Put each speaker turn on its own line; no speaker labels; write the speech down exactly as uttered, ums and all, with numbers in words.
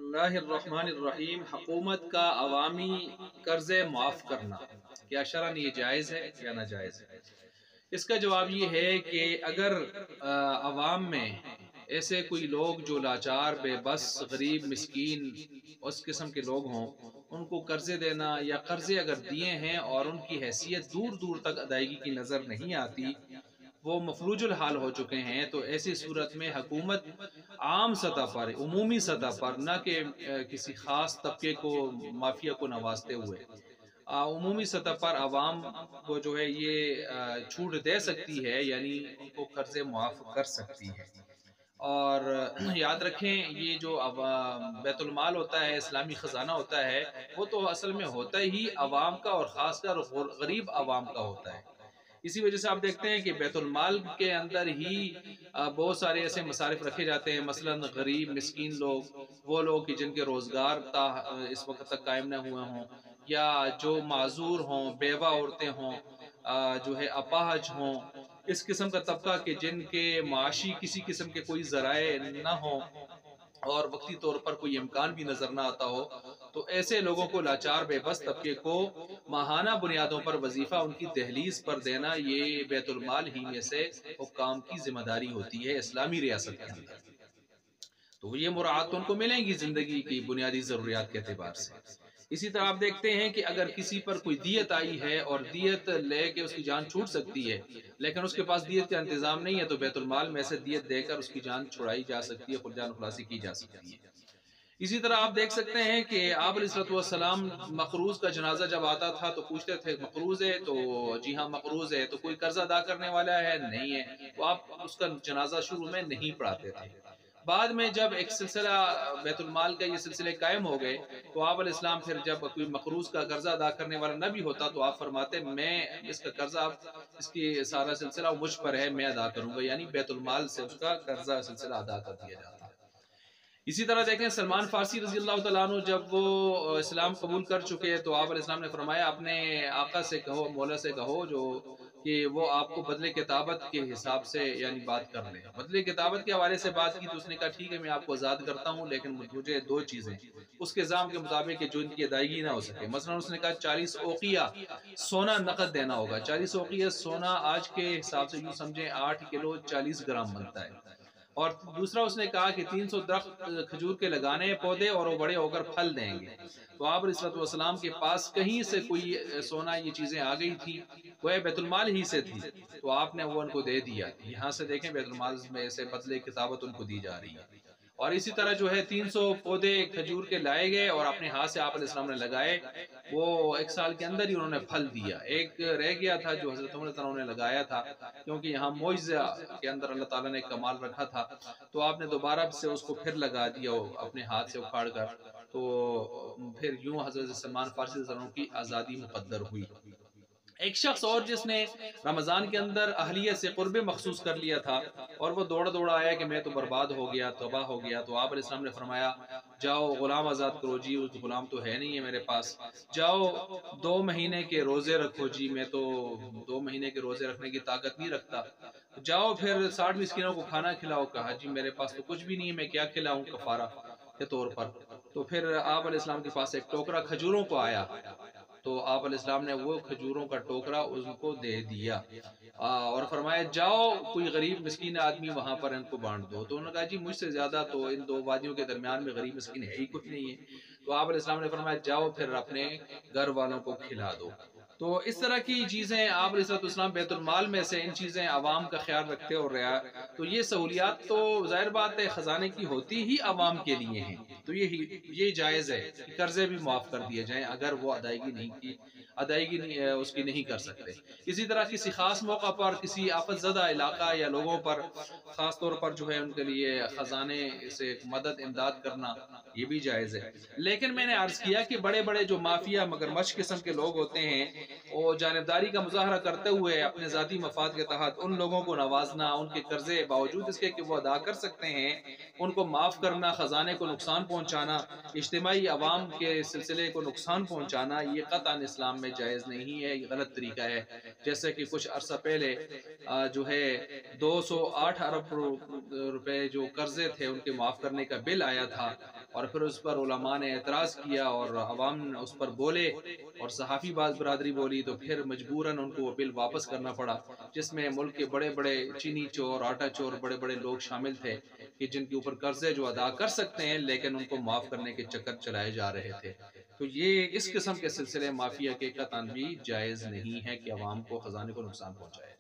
اللہ الرحمن الرحیم۔ حکومت کا عوامی قرضے معاف کرنا کیا شرعاً یہ جائز ہے یا ناجائز ہے؟ اس کا جواب یہ ہے کہ اگر عوام میں ایسے کوئی لوگ جو لاچار، بے بس، غریب، مسکین اس قسم کے لوگ ہوں، ان کو قرضے دینا یا قرضے اگر دیے ہیں اور ان کی حیثیت دور دور تک ادائیگی کی نظر نہیں آتی، وہ مفلوج الحال ہو چکے ہیں، تو ایسی صورت میں حکومت عام سطح پر، عمومی سطح پر، نہ کہ کسی خاص طبقے کو، مافیا کو نوازتے ہوئے، عمومی سطح پر عوام کو جو ہے یہ چھوٹ دے سکتی ہے، یعنی ان کو قرضے معاف کر سکتی ہے۔ اور یاد رکھیں، یہ جو بیت المال ہوتا ہے، اسلامی خزانہ ہوتا ہے، وہ تو اصل میں ہوتا ہی عوام کا اور خاص کر غریب عوام کا ہوتا ہے۔ اسی وجہ سے آپ دیکھتے ہیں کہ بیت المال کے اندر ہی بہت سارے ایسے مصارف رکھے جاتے ہیں، مثلا غریب مسکین لوگ، وہ لوگ کہ جن کے روزگار اس وقت تک قائم نہ ہوئے ہوں، یا جو معذور ہوں، بیوہ عورتیں ہوں، جو ہے اپاہج ہوں، اس قسم کا طبقہ کہ جن کے معاشی کسی قسم کے کوئی ذرائع نہ ہوں اور وقتی طور پر کوئی امکان بھی نظر نہ آتا ہو، تو ایسے لوگوں کو، لاچار بے بس طبقے کو، ماہانہ بنیادوں پر وظیفہ ان کی دہلیز پر دینا، یہ بیت المال ہی میں سے حکام کی ذمہ داری ہوتی ہے اسلامی ریاست کے اندر۔ تو یہ مراعات ان کو ملیں گی زندگی کی بنیادی ضروریات کے اعتبار سے۔ اسی طرح آپ دیکھتے ہیں کہ اگر کسی پر کوئی دیت آئی ہے اور دیت لے کے اس کی جان چھوٹ سکتی ہے، لیکن اس کے پاس دیت کا انتظام نہیں ہے، تو بیت المال میں سے دیت دے کر اس کی جان چھڑائی جا سکتی ہے، خود جان خلاصی کی جا سکتی ہے۔ اسی طرح آپ دیکھ سکتے ہیں کہ آپ علیہ الصلوۃ والسلام مقروض کا جنازہ جب آتا تھا تو پوچھتے تھے مقروض ہے؟ تو جی ہاں مقروض ہے۔ تو کوئی قرض ادا کرنے والا ہے؟ نہیں ہے۔ تو آپ اس کا جنازہ شروع میں نہیں پڑھاتے تھے۔ بعد میں جب ایک سلسلہ بیت المال کا یہ سلسلے قائم ہو گئے، تو آپ علیہ السلام پھر جب کوئی مقروض کا قرضہ ادا کرنے والا نہ بھی ہوتا تو آپ فرماتے میں اس کا قرضہ، اس کی سارا سلسلہ مجھ پر ہے، میں ادا کروں گا، یعنی بیت المال سے اس کا قرضہ سلسلہ ادا کر دیا جاتا ہے۔ اسی طرح دیکھیں سلمان فارسی رضی اللہ تعالیٰ عنہ جب وہ اسلام قبول کر چکے تو آپ علیہ السلام نے فرمایا اپنے آقا سے کہو، مولا سے کہو جو کہ وہ آپ کو بدلے کتابت کے حساب سے یعنی بات کر لیں۔ بدلے کتابت کے حوالے سے بات کی تو اس نے کہا ٹھیک ہے میں آپ کو آزاد کرتا ہوں، لیکن مجھے دو چیزیں اس کے نظام کے مطابق جو ان کی ادائیگی نہ ہو سکے۔ مثلا اس نے کہا چالیس اوقیہ سونا نقد دینا ہوگا۔ چالیس اوقیہ سونا آج کے حساب سے یوں سمجھیں آٹھ کلو چالیس گرام بنتا ہے۔ اور دوسرا اس نے کہا کہ تین سو درخت کھجور کے لگانے ہیں پودے اور وہ بڑے ہو کر پھل دیں گے۔ تو آپ علیہ السلام کے پاس کہیں سے کوئی سونا یہ چیزیں آ گئی تھی، وہ بیت المال ہی سے تھی، تو آپ نے وہ ان کو دے دیا۔ یہاں سے دیکھیں بیت المال میں سے بدلے کتابت ان کو دی جا رہی ہے۔ اور اسی طرح جو ہے تین سو پودے کھجور کے لائے گئے اور اپنے ہاتھ سے آپ علیہ السلام نے لگائے، وہ ایک سال کے اندر ہی انہوں نے پھل دیا۔ ایک رہ گیا تھا جو حضرت عمر رضی اللہ عنہ نے لگایا تھا، کیونکہ یہاں معجزہ کے اندر اللہ تعالیٰ نے کمال رکھا تھا، تو آپ نے دوبارہ سے اس کو پھر لگا دیا اپنے ہاتھ سے اکھاڑ کر، تو پھر یوں حضرت سلمان فارسی رضی اللہ عنہ کی آزادی مقدر ہوئی۔ ایک شخص اور جس نے رمضان کے اندر اہلیت سے قرب مخصوص کر لیا تھا اور وہ دوڑا دوڑا آیا کہ میں تو برباد ہو گیا، تباہ ہو گیا، تو آپ علیہ السلام نے فرمایا جاؤ غلام آزاد کرو جی، اس غلام تو ہے نہیں ہے میرے پاس، جاؤ دو مہینے کے روزے رکھو جی، میں تو دو مہینے کے روزے رکھنے کی طاقت نہیں رکھتا، جاؤ پھر ساٹھ مسکینوں کو کھانا کھلاؤ۔ کہا جی میرے پاس تو کچھ بھی نہیں ہے، میں کیا کھلاؤں کفارہ کے طور پر۔ تو پھر آپ علیہ السلام کے پاس ایک ٹوکرا کھجوروں کو آیا، تو آپ علیہ السلام نے وہ کھجوروں کا ٹوکرا ان کو دے دیا اور فرمایا جاؤ کوئی غریب مسکین آدمی وہاں پر ان کو بانٹ دو۔ تو انہوں نے کہا جی مجھ سے زیادہ تو ان دو وادیوں کے درمیان میں غریب مسکین ہے ہی کچھ نہیں ہے۔ تو آپ علیہ السلام نے فرمایا جاؤ پھر اپنے گھر والوں کو کھلا دو۔ تو اس طرح کی چیزیں آپ علیہ السلام بیت المال میں سے ان چیزیں عوام کا خیال رکھتے اور رہا، تو یہ سہولیات تو ظاہر بات ہے خزانے کی ہوتی ہی عوام کے لیے ہیں، تو یہ یہ جائز ہے کہ قرضے بھی معاف کر دیے جائیں اگر وہ ادائیگی نہیں کی ادائیگی اس کی نہیں کر سکتے۔ اسی طرح کسی خاص موقع پر کسی آفت زدہ علاقہ یا لوگوں پر خاص طور پر جو ہے ان کے لیے خزانے سے مدد امداد کرنا یہ بھی جائز ہے۔ لیکن میں نے عرض کیا کہ بڑے بڑے جو مافیا مگرمچھ قسم کے لوگ ہوتے ہیں، وہ جانبداری کا مظاہرہ کرتے ہوئے اپنے ذاتی مفاد کے تحت ان لوگوں کو نوازنا، ان کے قرضے باوجود اس کے کہ وہ ادا کر سکتے ہیں ان کو معاف کرنا، خزانے کو نقصان پہنچانا، اجتماعی عوام کے سلسلے کو نقصان پہنچانا، یہ قطعاً اسلام میں جائز نہیں ہے، یہ غلط طریقہ ہے۔ جیسے کہ کچھ عرصہ پہلے جو ہے دو سو آٹھ ارب روپے جو قرضے تھے ان کے معاف کرنے کا بل آیا تھا، اور پھر اس پر علماء نے اعتراض کیا اور عوام اس پر بولے اور صحافی باز برادری بولی، تو پھر مجبوراً ان کو وہ بل واپس کرنا پڑا، جس میں ملک کے بڑے بڑے چینی چور، آٹا چور، بڑے بڑے لوگ شامل تھے کہ جن کے اوپر قرضے جو ادا کر سکتے ہیں لیکن ان کو معاف کرنے کے چکر چلائے جا رہے تھے۔ تو یہ اس قسم کے سلسلے مافیا کے قطعاً بھی جائز نہیں ہے کہ عوام کو، خزانے کو نقصان پہنچائے۔